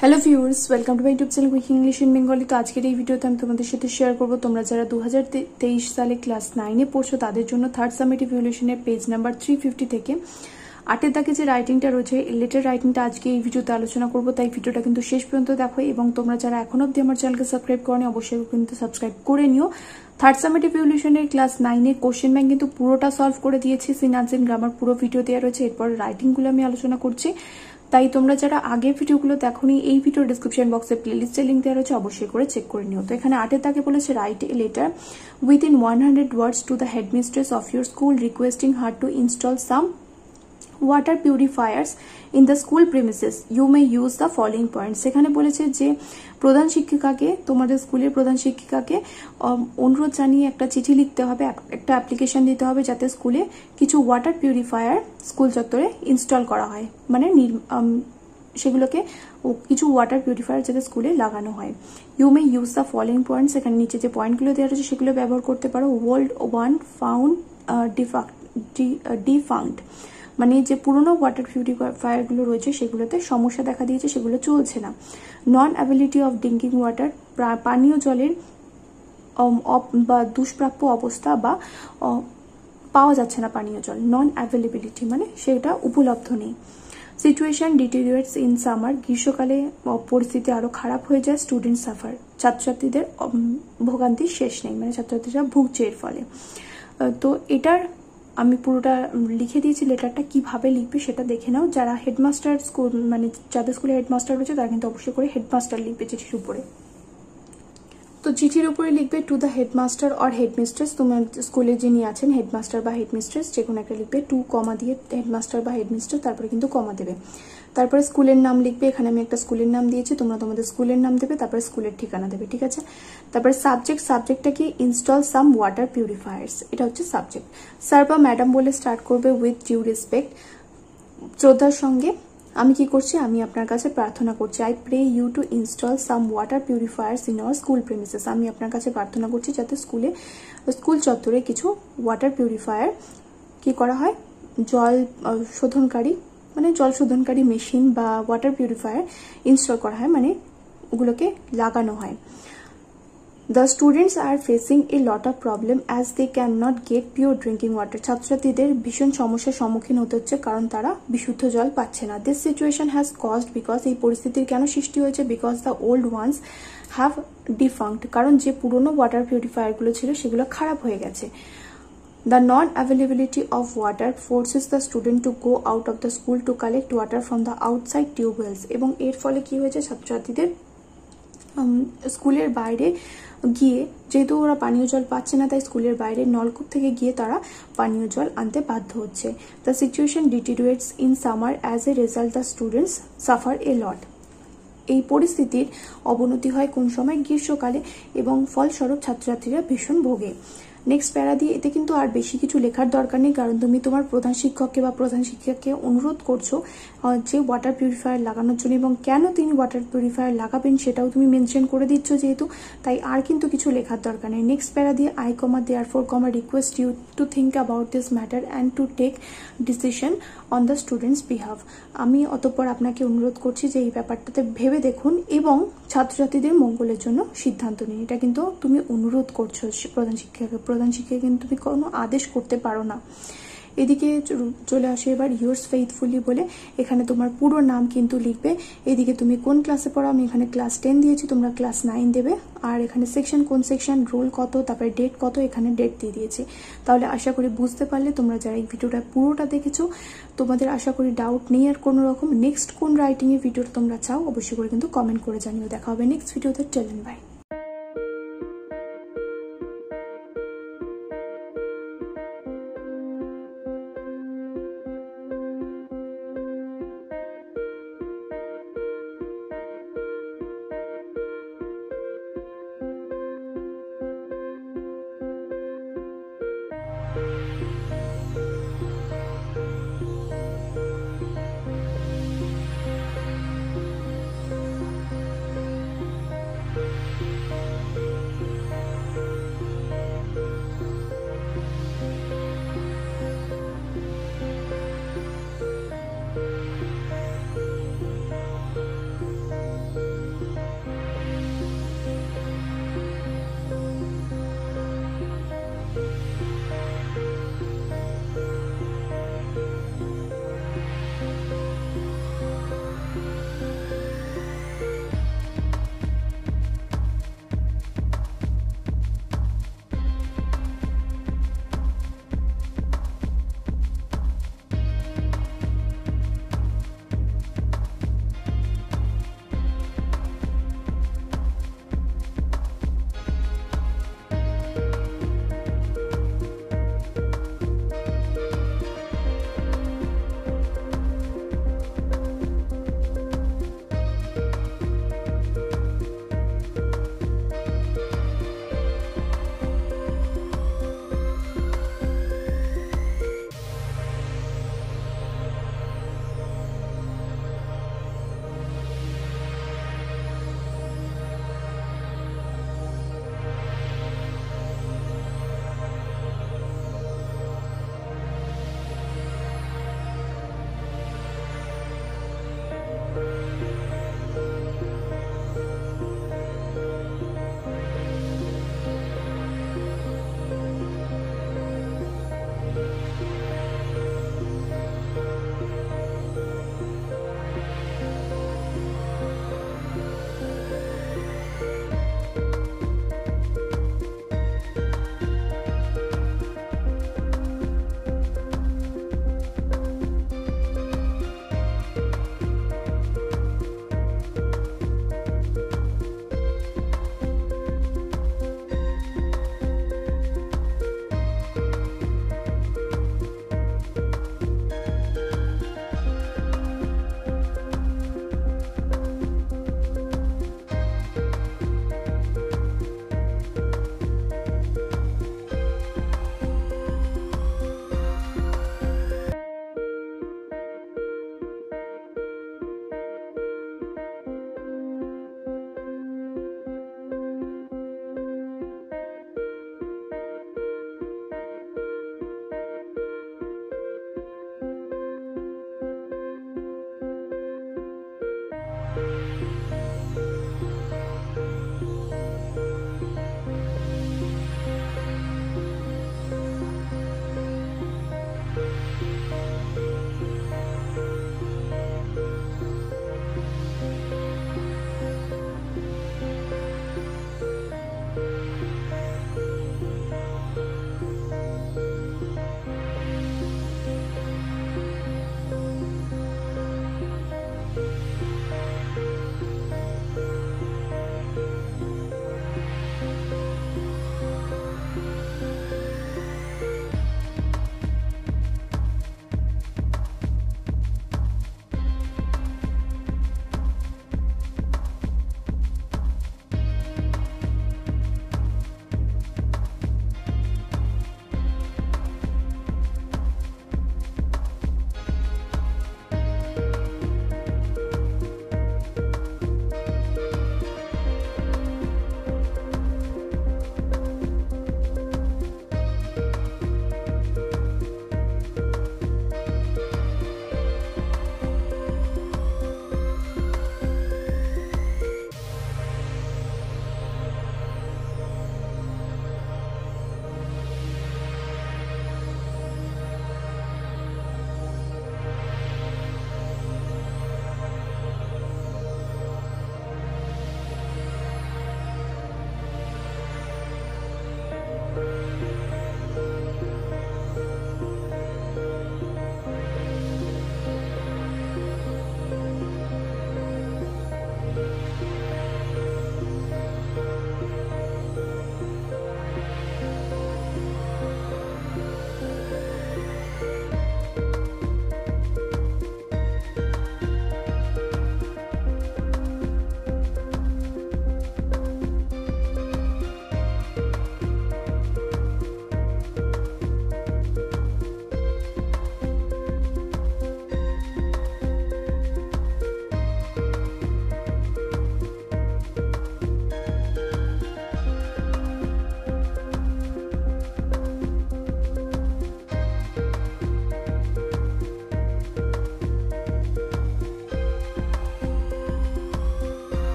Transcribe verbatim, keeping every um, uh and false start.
Hello viewers, welcome to my YouTube channel quick English in Bengali. তো আজকের এই ভিডিওতে আমি তোমাদের সাথে শেয়ার করব তোমরা যারা দু হাজার তেইশ সালে ক্লাস নাইনে পড়ছো তাদের জন্য থার্ড সামেটিভ ইভ্যালুয়েশনের পেজ নাম্বার থ্রি ফিফটি থেকে আটের দাগে যে রাইটিংটা রয়েছে এই লেটার রাইটিংটা আজকে এই ভিডিওতে আলোচনা করব। তাই ভিডিওটা কিন্তু শেষ পর্যন্ত দেখো এবং তোমরা যারা এখনো অবধি আমার চ্যানেলকে সাবস্ক্রাইব করনি অবশ্যই কিন্তু সাবস্ক্রাইব করে নিও। থার্ড সামেটিভ ইভ্যালুয়েশনের ক্লাস নাইনে কোশ্চেন ব্যাংক কিন্তু পুরোটা সলভ করে দিয়েছি, সিনান্স এন্ড গ্রামার পুরো ভিডিও দেওয়া রয়েছে। এরপর রাইটিংগুলো আমি আলোচনা করছি। তাই তোমরা যারা আগের ভিডিওগুলো দেখোনি এই ভিডিও ডিসক্রিপশন বক্সে প্লেলিস্টের লিঙ্ক দেওয়া রয়েছে, অবশ্যই করে চেক করে নিও। তো এখানে আটের দাগে বলেছে write a letter within one hundred words to the headmistress of your school requesting her to install some water purifiers in the school premises you may use the following points. সেখানে বলেছে যে প্রধান শিক্ষিকাকে, তোমাদের স্কুলের প্রধান শিক্ষিকাকে অনুরোধ জানিয়ে একটা চিঠি লিখতে হবে, একটা অ্যাপ্লিকেশন দিতে হবে যাতে স্কুলে কিছু ওয়াটার পিউরিফায়ার স্কুল চত্বরে ইনস্টল করা হয়, মানে সেগুলোকে কিছু ওয়াটার পিউরিফায়ার যাতে স্কুলে লাগানো হয়। You may use the following points, এখানে নিচে যে পয়েন্টগুলো দেওয়া রয়েছে সেগুলো ব্যবহার করতে পারো। ওল্ড ওয়ান ফাউন্ড ডিফাঙ্কড, মানে যে পুরোনো ওয়াটার পিউরিফায়ারগুলো রয়েছে সেগুলোতে সমস্যা দেখা দিয়েছে, সেগুলো চলছে না। Non ability of drinking water, পানীয় জলের বা দুষ্প্রাপ্য অবস্থা বা পাওয়া যাচ্ছে না পানীয় জল। নন অ্যাভেলেবিলিটি মানে সেটা উপলব্ধ নেই। সিচুয়েশন ডিটেরিওরেটস ইন সামার, গ্রীষ্মকালে পরিস্থিতি আরো খারাপ হয়ে যায়। স্টুডেন্ট সাফার, ছাত্রছাত্রীদের ভোগান্তির শেষ নেই, মানে ছাত্রছাত্রীরা ভুগছে এর ফলে। তো এটার আমি পুরোটা লিখে দিয়েছি, লেটারটা কিভাবে লিখবে সেটা দেখে নাও। যারা হেডমাস্টার স্কুল, মানে যাদের স্কুলে হেডমাস্টার রয়েছে তারা কিন্তু অবশ্যই করে হেডমাস্টার লিখবে চিঠির উপরে। তো চিঠির উপরে লিখবে to the headmaster or headmistress, তোমার স্কুলে যিনি আছেন হেডমাস্টার বা হেডমিস্ট্রেস যে কোনো একটা লিখবে, টু কমা দিয়ে হেডমাস্টার বা হেডমিস্ট্রেস, তারপরে কিন্তু কমা দেবে। তারপরে স্কুলের নাম লিখবে, এখানে আমি একটা স্কুলের নাম দিয়েছি, তোমরা তোমাদের স্কুলের নাম দেবে, তারপরে স্কুলের ঠিকানা দেবে, ঠিক আছে। তারপরে সাবজেক্ট, সাবজেক্টটা কি ইনস্টল সাম ওয়াটার পিউরিফায়ার্স, এটা হচ্ছে সাবজেক্ট। স্যার বা ম্যাডাম বলে স্টার্ট করবে উইথ ডিউ রেসপেক্ট, শ্রদ্ধার সঙ্গে আমি কি করছি, আমি আপনার কাছে প্রার্থনা করছি। I pray you to install some water purifiers in our school premises, আমি আপনার কাছে প্রার্থনা করছি যাতে স্কুলে স্কুল চত্বরে কিছু ওয়াটার পিউরিফায়ার কি করা হয়, জল শোধনকারী মানে জল শোধনকারী মেশিন বা ওয়াটার পিউরিফায়ার ইনস্টল করা হয়, মানে ওগুলোকে লাগানো হয়। The students are facing a lot of problem as they cannot get pure drinking water. ছাত্রছাত্রীদের ভীষণ সমস্যার সম্মুখীন হতে হচ্ছে কারণ তারা বিশুদ্ধ জল পাচ্ছে না। This situation has caused because, এই পরিস্থিতির কেন সৃষ্টি হয়েছে, because the old ones have defunct, কারণ যে পুরনো ওয়াটার পিউরিফায়ারগুলো ছিল সেগুলো খারাপ হয়ে গেছে। The non-availability of water forces the student to go out of the school to collect water from the outside tube wells, এবং এর ফলে কি হয়েছে, ছাত্রছাত্রীদের স্কুলের বাইরে গিয়ে, যেহেতু ওরা পানীয় জল পাচ্ছে না তাই স্কুলের বাইরে নলকূপ থেকে গিয়ে তারা পানীয় জল আনতে বাধ্য হচ্ছে। The situation deteriorates in summer as a result the students suffer a lot, এই পরিস্থিতির অবনতি হয় কোন সময়, গ্রীষ্মকালে, এবং ফলস্বরূপ ছাত্রছাত্রীরা ভীষণ ভোগে। নেক্সট প্যারা দিয়ে এতে কিন্তু আর বেশি কিছু লেখার দরকার নেই, কারণ তুমি তোমার প্রধান শিক্ষককে বা প্রধান শিক্ষককে অনুরোধ করছো যে ওয়াটার পিউরিফায়ার লাগানোর জন্য, এবং কেন তিনি ওয়াটার পিউরিফায়ার লাগাবেন সেটাও তুমি মেনশন করে দিচ্ছ যেহেতু, তাই আর কিন্তু কিছু লেখার দরকার নেই। নেক্সট প্যারা দিয়ে I comma therefore comma request you to think about this matter and to take decision on the students behalf, আমি অতঃপর আপনাকে অনুরোধ করছি যে এই ব্যাপারটাতে ভেবে দেখুন এবং ছাত্রছাত্রীদের মঙ্গলের জন্য সিদ্ধান্ত নিন। এটা কিন্তু তুমি অনুরোধ করছো প্রধান শিক্ষককে, প্রধান শিক্ষক কিন্তু তুমি কোনো আদেশ করতে পারো না। এদিকে চলে আসে এবার ইয়োর্স ফেইথফুলি বলে, এখানে তোমার পুরো নাম কিন্তু লিখবে। এদিকে তুমি কোন ক্লাসে পড়ো, আমি এখানে ক্লাস টেন দিয়েছি, তোমরা ক্লাস নাইন দেবে। আর এখানে সেকশন কোন সেকশন, রোল কত, তারপরে ডেট কত, এখানে ডেট দিয়ে দিয়েছি। তাহলে আশা করি বুঝতে পারলে তোমরা যারা এই ভিডিওটা পুরোটা দেখেছো, তোমাদের আশা করি ডাউট নেই আর কোনো রকম। নেক্সট কোন রাইটিংয়ের ভিডিওটা তোমরা চাও অবশ্যই করে কিন্তু কমেন্ট করে জানিও। দেখা হবে নেক্সট ভিডিওতে, টেল বাই।